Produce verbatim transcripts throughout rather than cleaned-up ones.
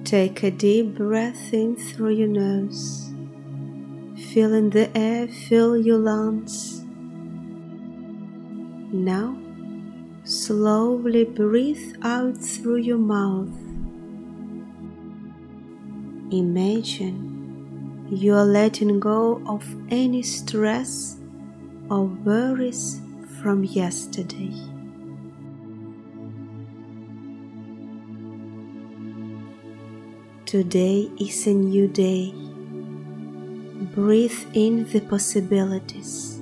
Take a deep breath in through your nose. Feeling the air fill your lungs. Now, slowly breathe out through your mouth. Imagine you are letting go of any stress or worries from yesterday. Today is a new day. Breathe in the possibilities.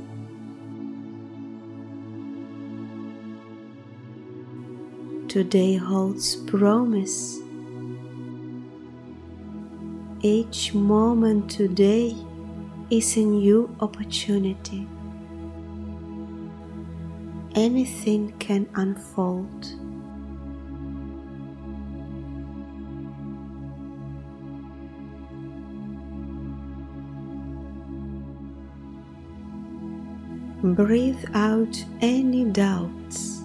Today holds promise. Each moment today is a new opportunity. Anything can unfold. Breathe out any doubts.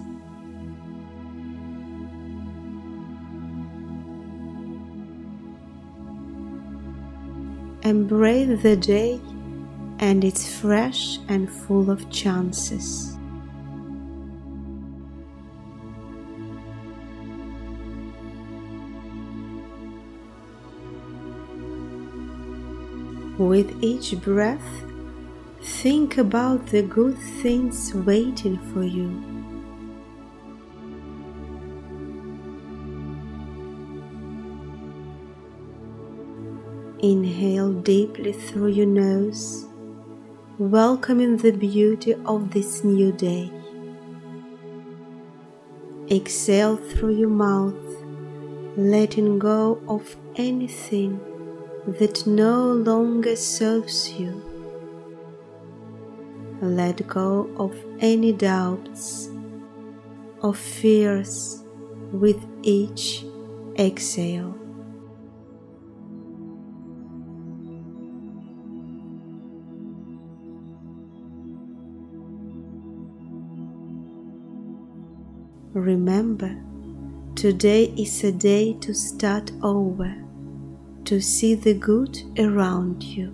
Embrace the day, and it's fresh and full of chances. With each breath, think about the good things waiting for you. Inhale deeply through your nose, welcoming the beauty of this new day. Exhale through your mouth, letting go of anything that no longer serves you. Let go of any doubts or fears with each exhale. Remember, today is a day to start over, to see the good around you.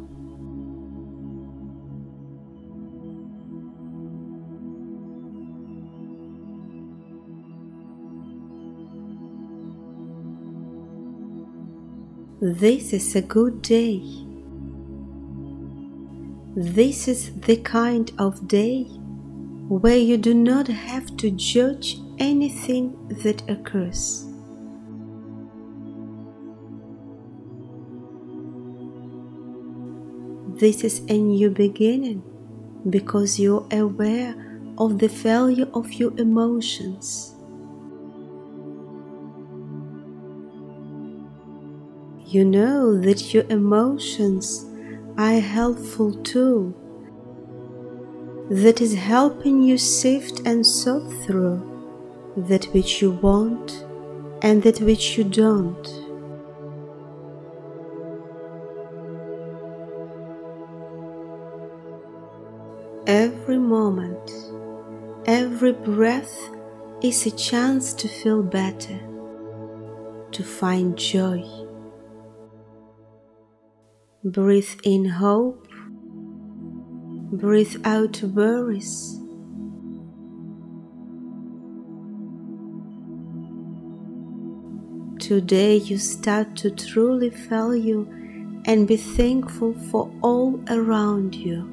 This is a good day. This is the kind of day where you do not have to judge anything that occurs. This is a new beginning because you are aware of the value of your emotions. You know that your emotions are a helpful tool that is helping you sift and sort through that which you want and that which you don't. Every moment, every breath is a chance to feel better, to find joy. Breathe in hope, breathe out worries. Today you start to truly value and be thankful for all around you.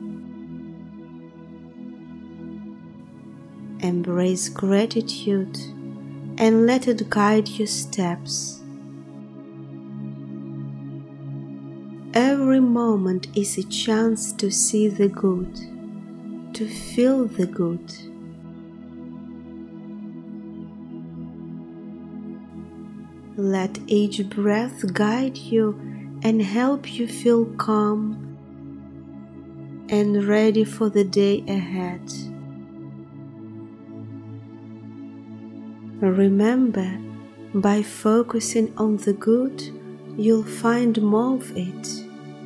Embrace gratitude and let it guide your steps. Every moment is a chance to see the good, to feel the good. Let each breath guide you and help you feel calm and ready for the day ahead. Remember, by focusing on the good, you'll find more of it.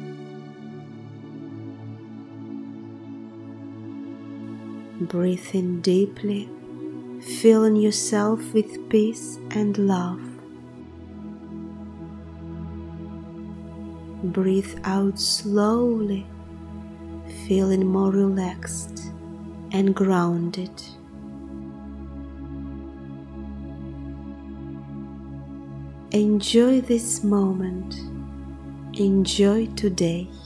Breathe in deeply, filling yourself with peace and love. breathe out slowly, feeling more relaxed and grounded. Enjoy this moment. Enjoy today.